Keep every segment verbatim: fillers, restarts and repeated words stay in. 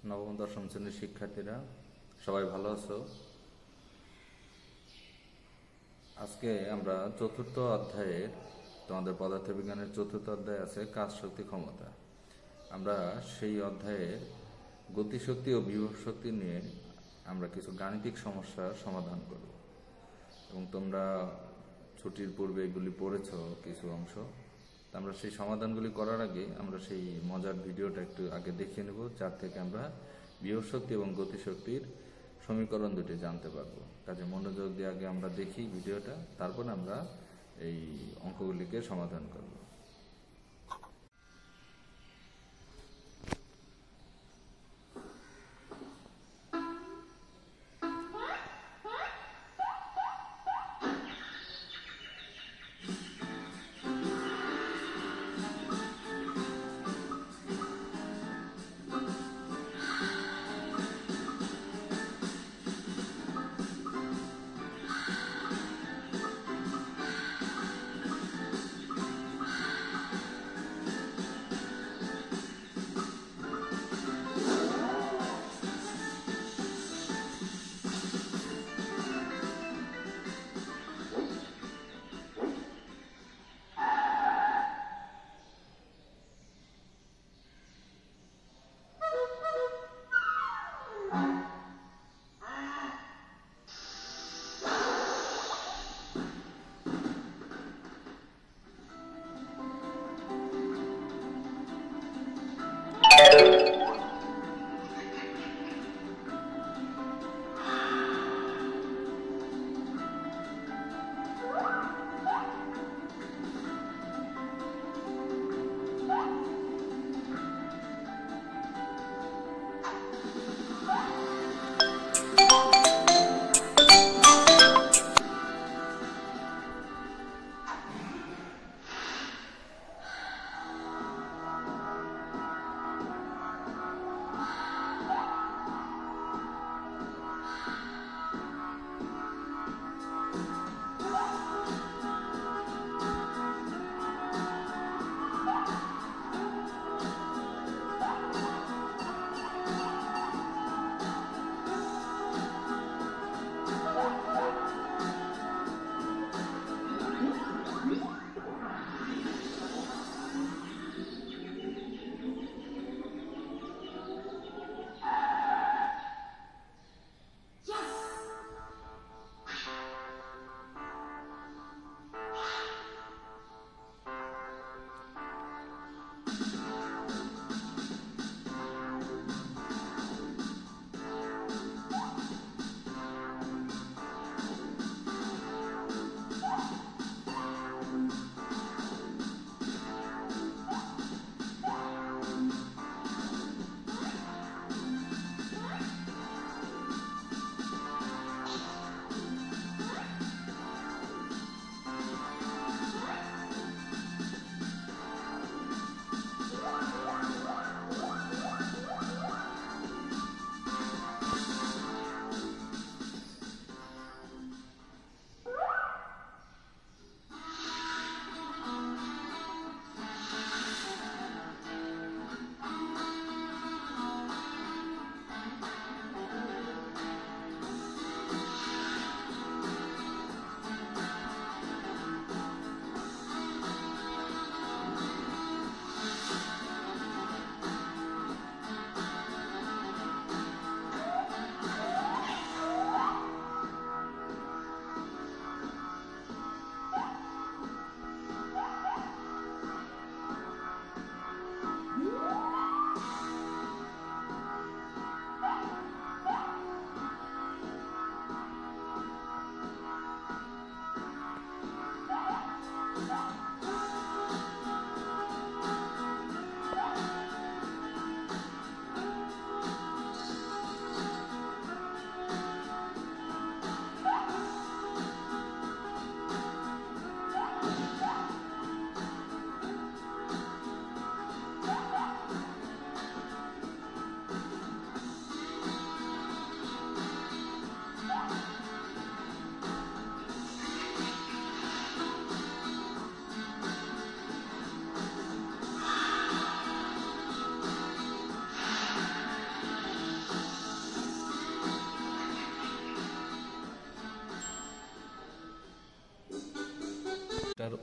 নবম দশম শ্রেণীর শিক্ষার্থীরা সবাই ভালো আছো? আজকে আমরা চতুর্থ অধ্যায়ের তোমাদের পদার্থবিজ্ঞানের চতুর্থ অধ্যায় আছে কাজ শক্তি ক্ষমতা। আমরা সেই অধ্যায়ের গতিশক্তি ও বিভব শক্তি নিয়ে আমরা কিছু গাণিতিক সমস্যার সমাধান করব এবং তোমরা ছুটির পূর্বে এগুলি পড়েছ কিছু অংশ। আমরা সেই সমাধানগুলি করার আগে আমরা সেই মজার ভিডিওটা একটু আগে দেখিয়ে নেব, যার থেকে আমরা বিভব শক্তি এবং গতিশক্তির সমীকরণ দুটি জানতে পারবো। কাজে মনোযোগ দিয়ে আগে আমরা দেখি ভিডিওটা, তারপর আমরা এই অঙ্কগুলিকে সমাধান করব।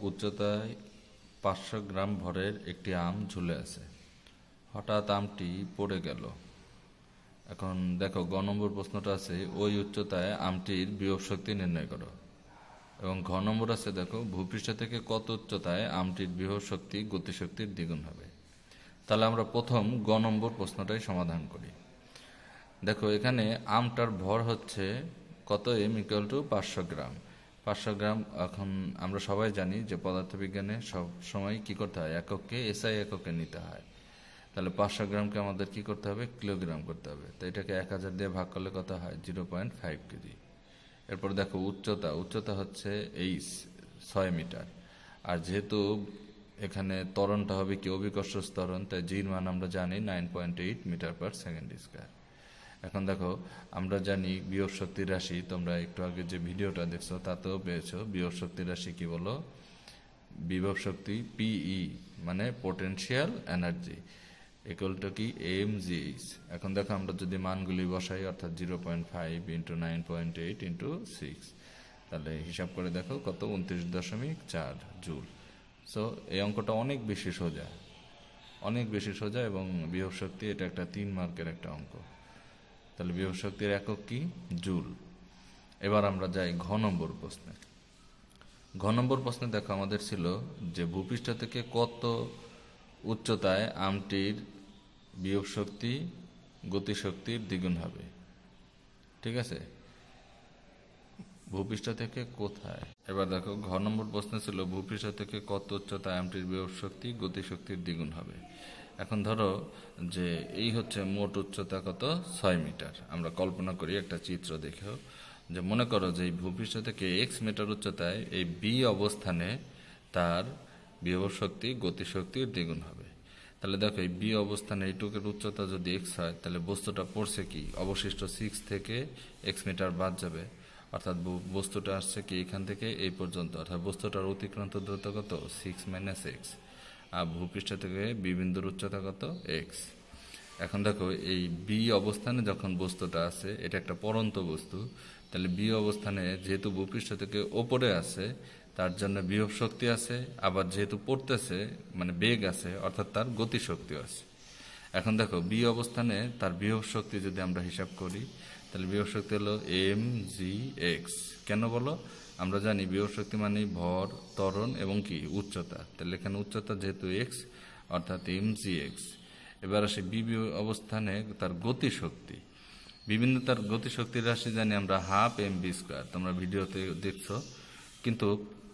উচ্চতায় পাঁচশো গ্রাম ভরের একটি আম ঝুলে আছে। হঠাৎ আমটি পড়ে গেল। এখন দেখো গ নম্বর প্রশ্নটা আছে ওই উচ্চতায় আমটির বিভব শক্তি নির্ণয় করো, এবং ঘ নম্বর আছে দেখো ভূপৃষ্ঠ থেকে কত উচ্চতায় আমটির বিভব শক্তি গতিশক্তির দ্বিগুণ হবে। তাহলে আমরা প্রথম গ নম্বর প্রশ্নটাই সমাধান করি। দেখো এখানে আমটার ভর হচ্ছে কত, এম ইকুয়াল টু পাঁচশো গ্রাম। পাঁচশো গ্রাম এখন আমরা সবাই জানি যে পদার্থবিজ্ঞানে সব সময় কি করতে হয়, এককে এসআই এককে নিতে হয়। তাহলে পাঁচশো গ্রামকে আমাদের কি করতে হবে, কিলোগ্রাম করতে হবে। তো এটাকে এক হাজার দিয়ে ভাগ করলে কত হয়, জিরো পয়েন্ট ফাইভ কেজি। এরপর দেখো উচ্চতা, উচ্চতা হচ্ছে এই ছয় মিটার। আর যেহেতু এখানে ত্বরণটা হবে কি অভিকর্ষ ত্বরণ, তাই জির মান আমরা জানি nine point eight metre per second square. এখন দেখো আমরা জানি বিভব শক্তির রাশি, তোমরা একটু আগে যে ভিডিওটা দেখছো তাতেও পেয়েছো বিভব শক্তির রাশি কি বলো, বিভব শক্তি পিই মানে পোটেনশিয়াল এনার্জি ইকুয়াল টু কি এম জি এইচ। এখন দেখো আমরা যদি মানগুলি বসাই অর্থাৎ zero point five into nine point eight into six, তাহলে হিসাব করে দেখো কত, উনত্রিশ দশমিক চার জুল। সো এই অঙ্কটা অনেক বেশি সোজা, অনেক বেশি সোজা এবং বিভব শক্তি এটা একটা তিন মার্কের একটা অঙ্ক। তাহলে বিভব শক্তির একক কি, জুল। এবার আমরা যাই ঘ নম্বর প্রশ্নে। ঘ নম্বর প্রশ্নে দেখো আমাদের ছিল যে ভূপৃষ্ঠ থেকে কত উচ্চতায় আমটির বিভব শক্তি গতিশক্তির দ্বিগুণ হবে। ঠিক আছে, ভূপৃষ্ঠ থেকে কোথায়। এবার দেখো ঘ নম্বর প্রশ্ন ছিল ভূপৃষ্ঠ থেকে কত উচ্চতায় আমটির বিভব শক্তি গতিশক্তির দ্বিগুণ হবে। এখন ধরো যে এই হচ্ছে মোট উচ্চতা কত, ছয় মিটার। আমরা কল্পনা করি একটা চিত্র দেখেও, যে মনে করো যে এই ভূপৃষ্ঠ থেকে এক্স মিটার উচ্চতায় এই বি অবস্থানে তার বিভব শক্তি গতিশক্তির দ্বিগুণ হবে। তাহলে দেখো এই বি অবস্থানে এইটুকের উচ্চতা যদি এক্স হয়, তাহলে বস্তুটা পড়ছে কি, অবশিষ্ট সিক্স থেকে এক্স মিটার বাদ যাবে, অর্থাৎ বস্তুটা আসছে কি এখান থেকে এই পর্যন্ত, অর্থাৎ বস্তুটার অতিক্রান্ত দূরত্ব কত, সিক্স মাইনাস এক্স। আর ভূপৃষ্ঠ থেকে বি বিন্দুর উচ্চতা কত, এক্স। এখন দেখো এই বি অবস্থানে যখন বস্তুটা আছে, এটা একটা পড়ন্ত বস্তু, তাহলে বি অবস্থানে যেহেতু ভূপৃষ্ঠ থেকে ওপরে আছে তার জন্য বিভব শক্তি আছে, আবার যেহেতু পড়তেছে মানে বেগ আছে অর্থাৎ তার গতিশক্তিও আছে। এখন দেখো বি অবস্থানে তার বিভব শক্তি যদি আমরা হিসাব করি, তাহলে বিভব শক্তি হলো এম জি এক্স। কেন বলো, আমরা জানি বিভব শক্তি মানে ভর, ত্বরণ এবং কি উচ্চতা। তাহলে এখানে উচ্চতা যেহেতু এক্স অর্থাৎ এম জি এক্স। এবার আসে বি অবস্থানে তার গতিশক্তি, বিভিন্ন তার গতিশক্তির রাশি জানি আমরা হাফ এম বি স্কোয়ার, তোমরা ভিডিওতে দেখছো। কিন্তু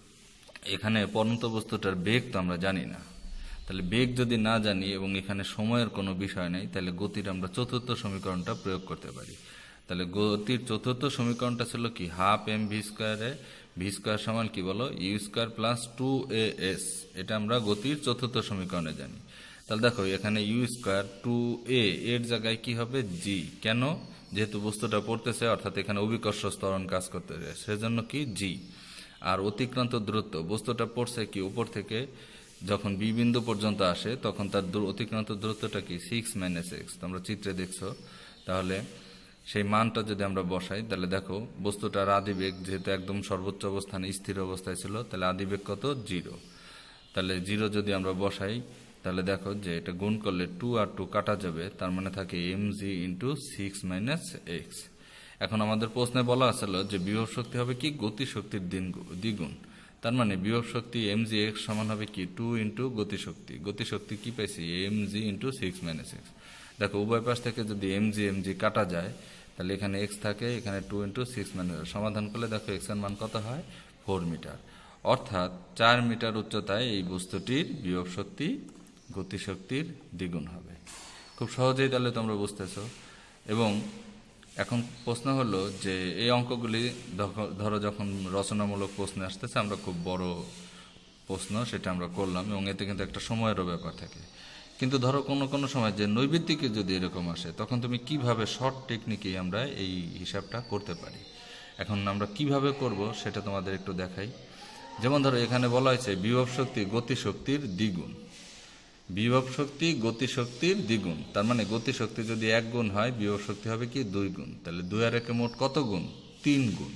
এখানে পড়ন্ত বস্তুটার বেগ তো আমরা জানি না। তাহলে বেগ যদি না জানি এবং এখানে সময়ের কোনো বিষয় নেই, তাহলে গতির আমরা চতুর্থ সমীকরণটা প্রয়োগ করতে পারি। তাহলে গতির চতুর্থ সমীকরণটা ছিল কি, হাফ এম ভি স্কোয়ারে ভি স্কোয়ার সমান কি বলো, U square plus two A S. এটা আমরা গতির চতুর্থ সমীকরণে জানি। তাহলে দেখো এখানে ইউ স্কোয়ার টু এ এর জায়গায় কি হবে, জি। কেন, যেহেতু বস্তুটা পড়তেছে অর্থাৎ এখানে অভিকর্ষ ত্বরণ কাজ করতেছে, সেজন্য কি জি। আর অতিক্রান্ত দূরত্ব, বস্তুটা পড়ছে কি উপর থেকে, যখন বি বিন্দু পর্যন্ত আসে তখন তার অতিক্রান্ত দূরত্বটা কি, সিক্স মাইনাস এক্স। তোমরা চিত্রে দেখছো। তাহলে সেই মানটা যদি আমরা বসাই, তাহলে দেখো বস্তুটার আদিবেগ যেহেতু একদম সর্বোচ্চ অবস্থানে স্থির অবস্থায় ছিল, তাহলে আদিবেগ কত, জিরো। তাহলে জিরো যদি আমরা বসাই, তাহলে দেখো যে এটা গুণ করলে টু আর টু কাটা যাবে, তার মানে থাকে M G into six minus X. এখন আমাদের প্রশ্নে বলা আছিল যে বিভব শক্তি হবে কি, গতিশক্তির দ্বিগুণ। তার মানে বিভব শক্তি এম জি এক্স সমান হবে কি, টু ইন্টু গতিশক্তি। গতিশক্তি কি পাইছি, M G into six minus X. দেখো উভয় পাশ থেকে যদি এম জি এম জি কাটা যায়, তাহলে এখানে এক্স থাকে, এখানে টু ইন্টু সিক্স মাইনাস। সমাধান করলে দেখো এক্স এর মান কত হয়, ফোর মিটার। অর্থাৎ চার মিটার উচ্চতায় এই বস্তুটির বিভব শক্তি গতিশক্তির দ্বিগুণ হবে। খুব সহজেই তাহলে তোমরা বুঝতেছো। এবং এখন প্রশ্ন হলো যে এই অঙ্কগুলি ধরো যখন রচনামূলক প্রশ্ন আসতেছে, আমরা খুব বড় প্রশ্ন সেটা আমরা করলাম এবং এতে কিন্তু একটা সময়েরও ব্যাপার থাকে। কিন্তু ধরো কোনো কোনো সময় যে নৈবিত্তিকে যদি এরকম আসে, তখন তুমি কিভাবে শর্ট টেকনিকেই আমরা এই হিসাবটা করতে পারি। এখন আমরা কিভাবে করব সেটা তোমাদের একটু দেখাই। যেমন ধরো এখানে বলা হয়েছে বিভব শক্তি গতিশক্তির দ্বিগুণ। বিভব শক্তি গতিশক্তির দ্বিগুণ, তার মানে গতিশক্তি যদি এক গুণ হয় বিভব শক্তি হবে কি, দুই গুণ। তাহলে দুই আর একে মোট কত গুণ, তিন গুণ।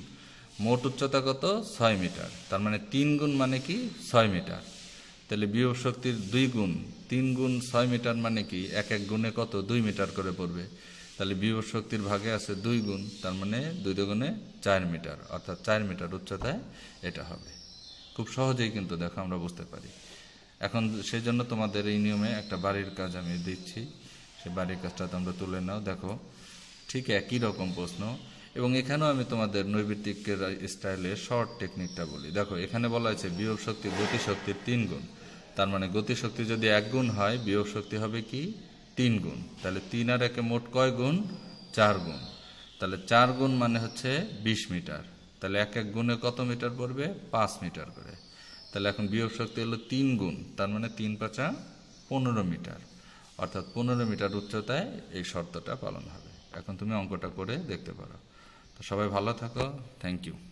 মোট উচ্চতা কত? ছয় মিটার। তার মানে তিন গুণ মানে কি? ছয় মিটার। তাহলে বিভব শক্তির দুই গুণ, তিন গুণ ছয় মিটার মানে কি? এক এক গুণে কত? দুই মিটার করে পড়বে। তাহলে বিভব শক্তির ভাগে আছে দুই গুণ, তার মানে দুই গুণে চার মিটার, অর্থাৎ চার মিটার উচ্চতায় এটা হবে। খুব সহজেই কিন্তু দেখো আমরা বুঝতে পারি। এখন সেই জন্য তোমাদের এই নিয়মে একটা বাড়ির কাজ আমি দিচ্ছি, সেই বাড়ির কাজটা তোমরা তুলে নাও। দেখো ঠিক একই রকম প্রশ্ন, এবং এখানেও আমি তোমাদের নৈবিত্তিকের স্টাইলে শর্ট টেকনিকটা বলি। দেখো এখানে বলা হয়েছে বিভব শক্তি গতিশক্তির তিন গুণ, তার মানে গতিশক্তি যদি এক গুণ হয় বিভব শক্তি হবে কি? তিন গুণ। তাহলে তিন আর একে মোট কয় গুণ? চার গুণ। তাহলে চার গুণ মানে হচ্ছে বিশ মিটার। তাহলে এক এক গুণে কত মিটার পড়বে? পাঁচ মিটার করে। তাহলে এখন বিভব শক্তি হলো তিন গুণ, তার মানে তিন পাঁচা পনেরো মিটার, অর্থাৎ পনেরো মিটার উচ্চতায় এই শর্তটা পালন হবে। এখন তুমি অঙ্কটা করে দেখতে পারো। তো সবাই ভালো থাকো, থ্যাংক ইউ।